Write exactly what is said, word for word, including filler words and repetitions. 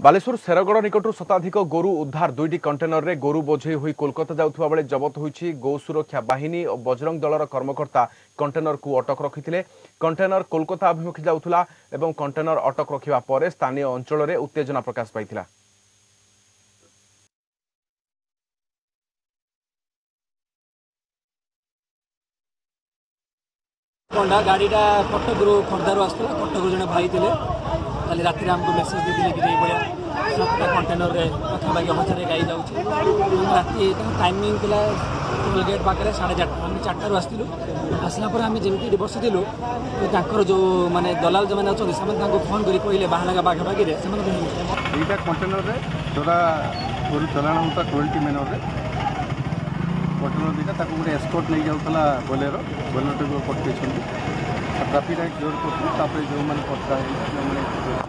बालेश्वर शेरगड़ निकटू शताधिक गोरु उद्धार दुईटी कंटेनर रे गोरु बोझे हुई कोलकाता जाउथुवा बेले जबत होईछि। गौ सुरक्षा बाहिनी और बजरंग दलर कर्मकर्ता कंटेनर को अटक रखिथिले। कंटेनर कोलकाता अभिमुखी जाउथुला एवं कंटेनर अटक रखिबा परे स्थानीय अंचल रे उत्तेजना प्रकाश पाइथिला। गाड़ीटा कटक खोर्धार आसला। कटक जड़े भाई थे कल राति आमको मेसेज देते कि भाया सातटा कंटेनर पाखापाखि हजार गाई जाऊँगी। राति टाइमिंग था टोल गेट पाखे साढ़े चार आम चार्टर आसलु। आसला आम जमी बसलु तो जो माने दलाल जो मैंने अच्छा फोन कर कहले बाहाना पाखापाखि दुईटा कंटेनर जोड़ा गोरु चलाण होता ट्वेल्टी मेनर कंटेनर दुईटा गोटे एस्कॉर्ट नहीं जाऊला बोलेरो बोलेरो पठे ट्राफिक क्लियर कर जो मैंने पता